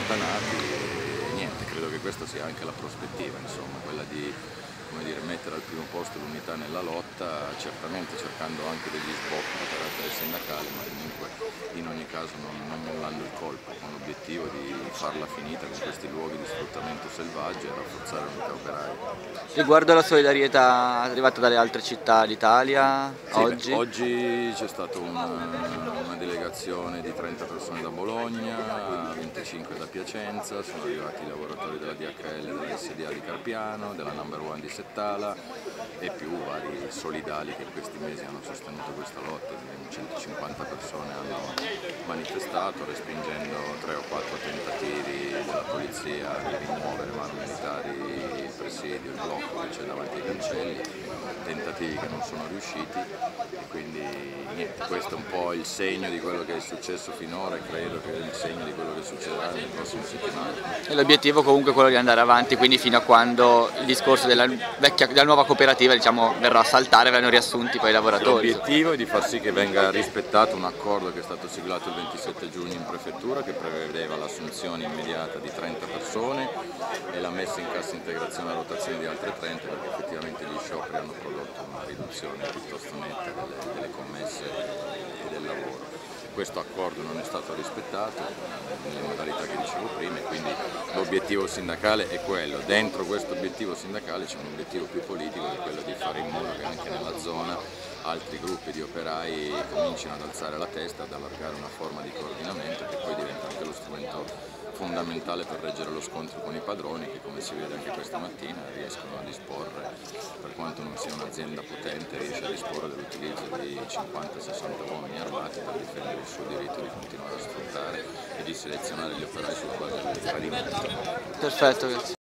allontanati e niente, credo che questa sia anche la prospettiva, insomma, quella di, come dire, mettere al primo posto l'unità nella lotta, certamente cercando anche degli sbocchi di carattere sindacale, ma comunque in ogni caso non mollando il colpo, con l'obiettivo di farla finita con questi luoghi di sfruttamento selvaggio e rafforzare l'unità operaia. Riguardo alla solidarietà arrivata dalle altre città d'Italia, Sì, oggi? oggi c'è stata una delegazione di 30 persone da Bologna, 25 da Piacenza, sono arrivati i lavoratori della DHL, della SDA di Carpiano, della Number One di Settala e più vari solidali che in questi mesi hanno sostenuto questa lotta. 150 persone hanno manifestato respingendo 3 o 4 tentativi della polizia di rimuovere manu militari, il presidio, il blocco che c'è davanti ai cancelli, tentativi che non sono riusciti e quindi niente, questo è un po' il segno di quello che è successo finora e credo che è il segno di quello che succederà nelle prossime settimane. E l'obiettivo comunque è quello di andare avanti, quindi fino a quando il discorso della nuova cooperativa, diciamo, verrà a saltare, verranno riassunti poi i lavoratori. L'obiettivo è di far sì che venga rispettato un accordo che è stato siglato il 27 giugno in prefettura che prevedeva l'assunzione immediata di 30 persone e la messa in cassa integrazione a rotazione di altre 30 perché effettivamente gli scioperi hanno prodotto una riduzione piuttosto netta delle commesse e del lavoro. Questo accordo non è stato rispettato nelle modalità che dicevo prima e quindi l'obiettivo sindacale è quello. Dentro questo obiettivo sindacale c'è un obiettivo più politico che è quello di fare in modo che anche nella zona altri gruppi di operai comincino ad alzare la testa, ad allargare una forma di coordinamento che poi diventa anche lo strumento fondamentale per reggere lo scontro con i padroni che, come si vede anche questa mattina, riescono a disporre, per quanto non sia un'azienda potente, riesce a disporre dell'utilizzo di 50-60 uomini armati per difendere il suo diritto di continuare a sfruttare e di selezionare gli operai sulla base del gradimento. Perfetto, grazie.